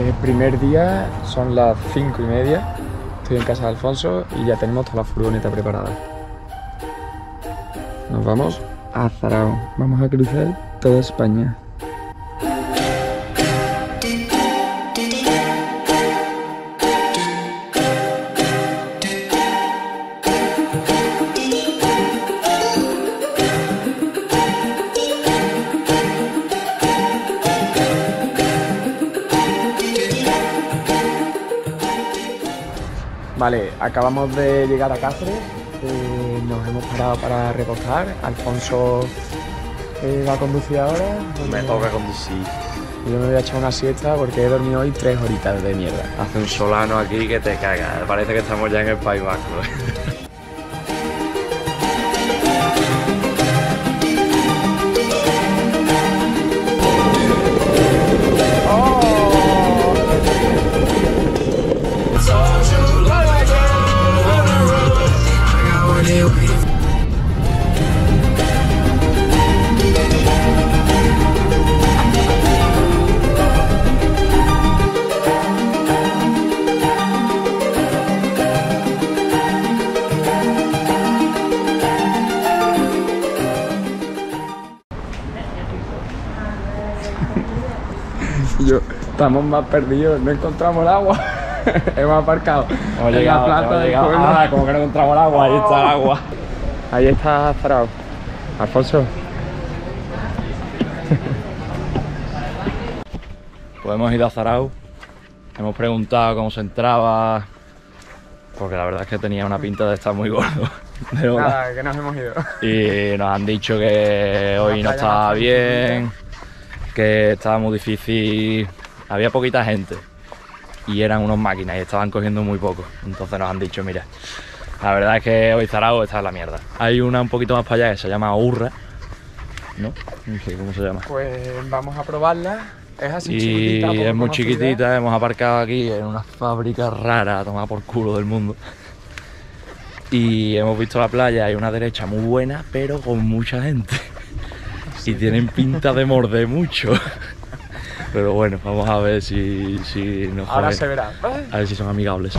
Primer día, son las 5:30. Estoy en casa de Alfonso y ya tenemos toda la furgoneta preparada. Nos vamos a Zarauz. Vamos a cruzar toda España. Vale, acabamos de llegar a Cáceres, nos hemos parado para repostar. Alfonso va a conducir ahora. Me toca conducir. Yo me voy a echar una siesta porque he dormido hoy 3 horitas de mierda. Hace un solano aquí que te cagas. Parece que estamos ya en el País Vasco. Estamos más perdidos, no encontramos el agua. Hemos aparcado. Hemos llegado, como que no encontramos el agua, ahí está el agua. Ahí está Zarauz. Alfonso. Pues hemos ido a Zarauz, hemos preguntado cómo se entraba, porque la verdad es que tenía una pinta de estar muy gordo. Nada, que nos hemos ido. Y nos han dicho que hoy no estaba bien, que estaba muy difícil, había poquita gente y eran unos máquinas y estaban cogiendo muy poco. Entonces nos han dicho, mira, la verdad es que hoy Zarauz está en la mierda. Hay una un poquito más para allá que se llama Urra, ¿no? No sé cómo se llama. Pues vamos a probarla. Es así y chiquitita. Es muy chiquitita, hemos aparcado aquí en una fábrica rara, tomada por culo del mundo. Y hemos visto la playa, hay una derecha muy buena, pero con mucha gente. Sí. Y tienen pinta de morder mucho. Pero bueno, vamos a ver si nos joden. Ahora se verá. A ver si son amigables.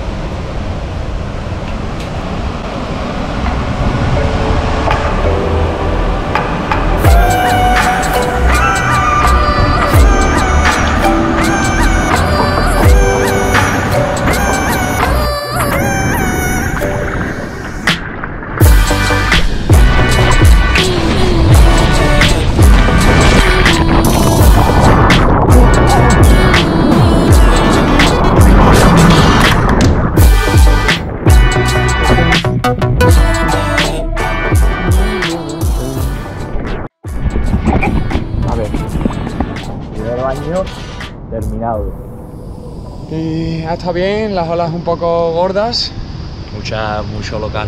Terminado. Y ha estado bien, las olas un poco gordas. Mucho local.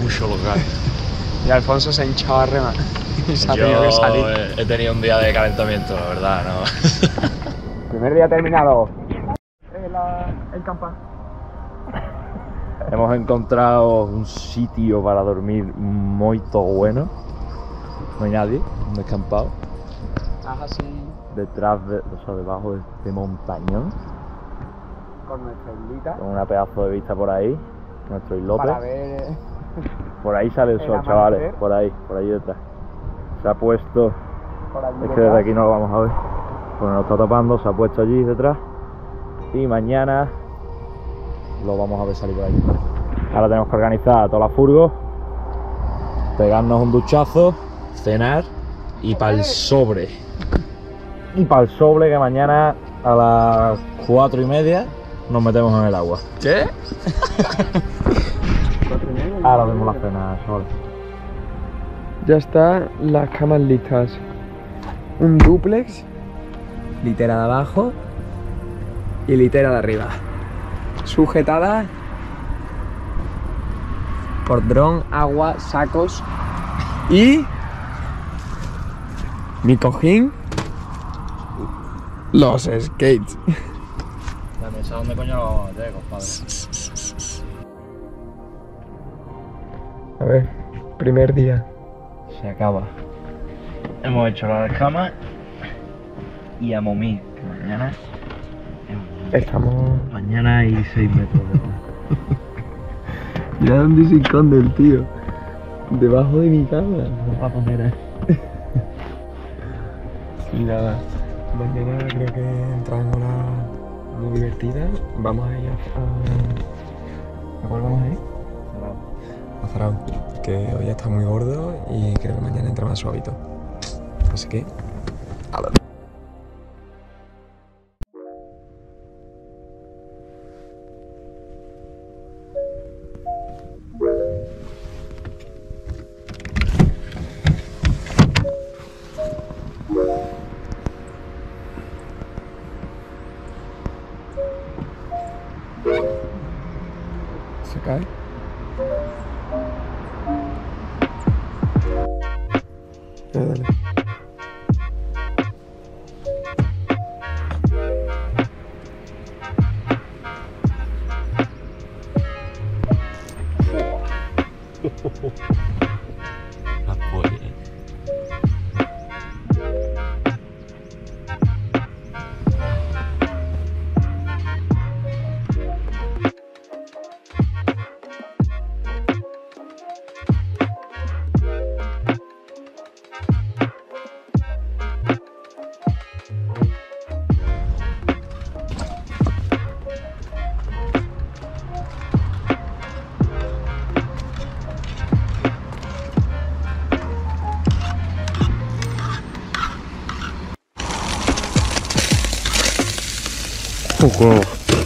Y Alfonso se ha hinchado a remar. Y se ha tenido que salir. He tenido un día de calentamiento, la verdad, ¿no? Primer día terminado. El campán. Hemos encontrado un sitio para dormir muy bueno. No hay nadie, un descampado. Así. Detrás de, o sea, debajo de este montañón. Con nuestra islita. Con una pedazo de vista por ahí. Nuestro islote. Para ver. Por ahí sale el sol, chavales. Por ahí detrás. Se ha puesto. Es que desde aquí no lo vamos a ver. Bueno, nos está tapando, se ha puesto allí detrás. Y mañana lo vamos a ver salir por allí. Ahora tenemos que organizar toda la furgo, pegarnos un duchazo, cenar y para el sobre. Y para el sobre que mañana a las 4:30 nos metemos en el agua. ¿Qué? Ahora vemos la cena, sol. Ya están las camas listas. Un dúplex, litera de abajo y litera de arriba. Sujetadas por dron, agua, sacos y mi cojín, los skates. La mesa, ¿dónde coño la vamos a meter, compadre? A ver, primer día. Se acaba. Hemos hecho las camas y a momir, que mañana es Estamos... Mañana hay 6 metros de mar. Mira dónde se esconde el tío. Debajo de mi cama. Ratonera. Sí, nada. Mañana creo que entramos en hora muy divertida. Vamos a ir ¿a cuál vamos a ir? A Zarao, que hoy está muy gordo y creo que mañana entra más suavito. Así que... a ver. Se cae. Dale. La polla. Poco.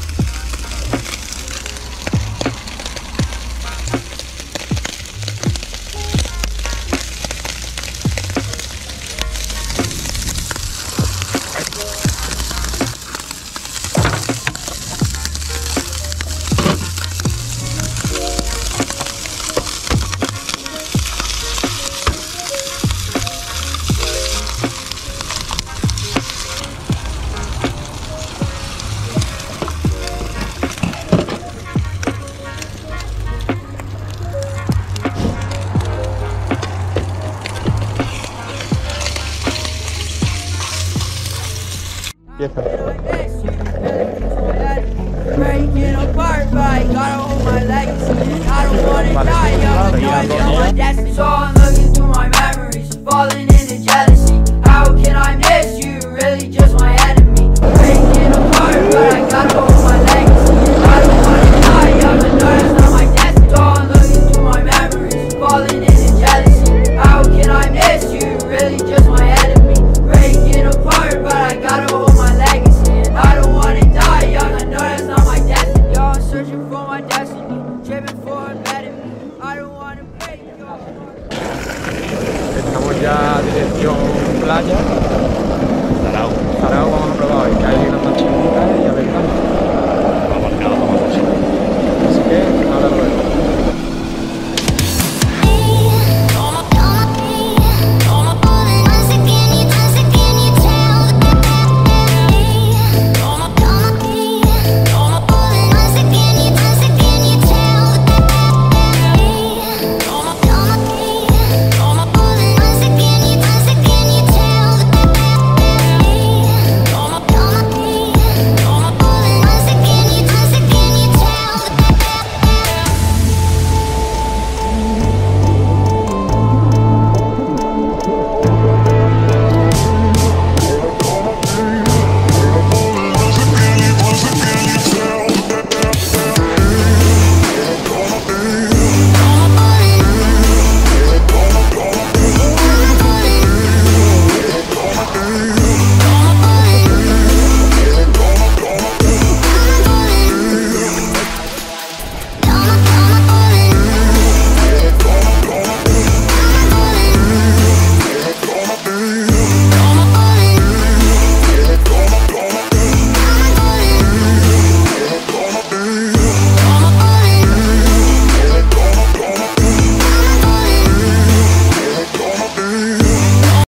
Breaking apart, but I gotta hold my legacy. I don't wanna die, I'm annoyed, my destiny. So I'm looking through my memories, falling into jealousy. How can I miss you? Really just my enemy. Breaking apart, but I gotta hold my legacy. I don't wanna die, I'm annoyed, it's not my destiny. So I'm looking through my memories, falling into jealousy. How can I miss you? Really just my enemy. Breaking apart, but I gotta hold my legacy. And I don't wanna die young, I know that's not my destiny. Yo, I'm searching for my destiny, driven for a better me. I don't wanna break, yo. Estamos ya dirección playa. Zarao. Zarao vamos a probar hoy, que hay unas más chiquititas y a ver qué tal. Vamos a marcar, vamos a Así que, ahora lo vemos.